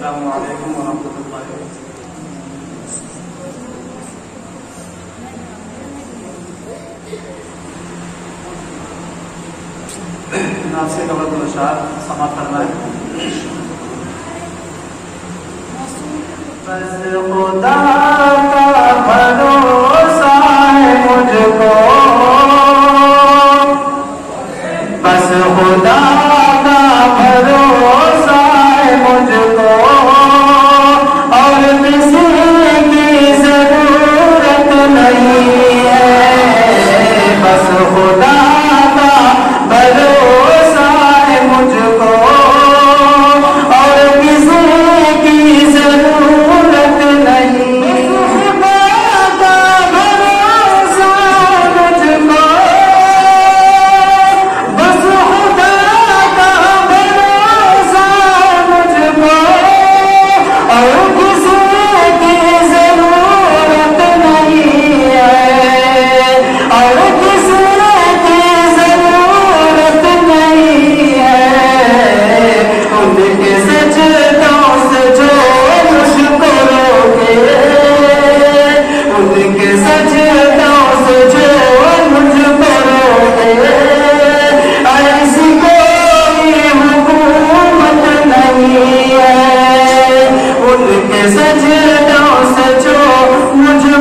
अस्सलामु अलैकुम व रहमतुल्लाहि व बरकातुहू। नासे कवल नशाद समाप्त करना है। बस खुदा का भरोसा है मुझको, बस खुदा का भरोसा है मुझको, और किसी की जरूरत नहीं है। बस खुदा का भरोसा है मुझको, और किसी की जरूरत नहीं। खुदा का भरोसा मुझको, बस खुदा का भरोसा मुझको, और किसी की जरूरत नहीं है, और किसी की जरूरत नहीं है। उनके सजदों से जो मुझको रोके, उनके सजदों से जो मुझको रोके, ऐसी कोई हुकूमत नहीं है। उनके सजदों से जो मुझको